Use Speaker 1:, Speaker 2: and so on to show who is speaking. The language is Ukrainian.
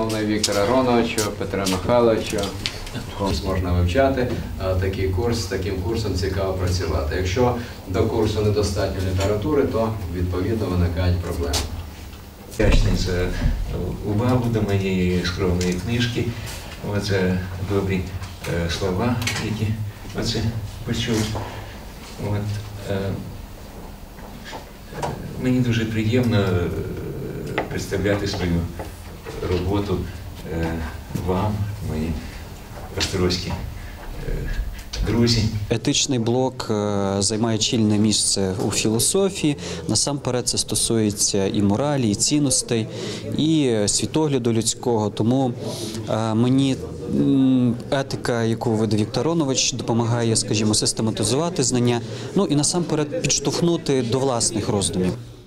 Speaker 1: шановного Віктора Ароновича, Петра Михайловича. Курс можна вивчати, а таким курсом цікаво працювати. Якщо до курсу недостатньо літератури, то відповідно виникають проблеми.
Speaker 2: Вдячний за увагу до моєї скромної книжки, за добрі слова, які оце почув. Мені дуже приємно представляти свою роботу вам, мої острозькі друзі.
Speaker 3: Етичний блок займає чільне місце у філософії. Насамперед це стосується і моралі, і цінностей, і світогляду людського. Тому мені етика, яку веде Віктор Аронович, допомагає, скажімо, систематизувати знання, ну і насамперед підштовхнути до власних роздумів.